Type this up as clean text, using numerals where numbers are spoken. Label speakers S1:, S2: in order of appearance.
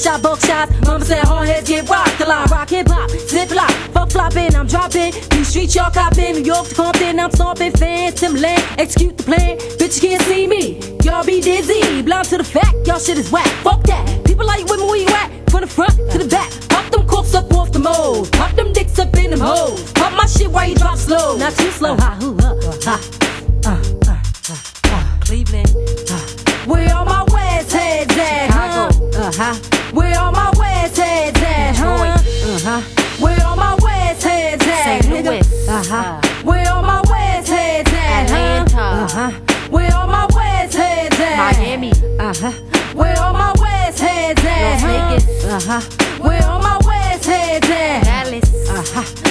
S1: shot, buckshots. Mama said hard heads get rocked. The line rock hip hop, zip lock, fuck flopping, I'm dropping. These streets y'all copping, New York to Compton, I'm stomping. Fans, Timberland, execute the plan. Bitch, you can't see me, y'all be dizzy. Blind to the fact, y'all shit is whack. Fuck that, people like you with me where you at? From the front to the back, pop them corks up off the mold, pop them dicks up in them hoes. Pop my shit while you drop slow, not too slow. Cleveland, where all my West heads at? Where all my West heads at? Where all my West heads at?
S2: St. Louis,
S1: Where all my West heads at?
S2: Atlanta,
S1: Where all my West heads at?
S2: Miami,
S1: Where all my West heads at?
S2: Las Vegas,
S1: Where all my West heads at?
S2: Dallas,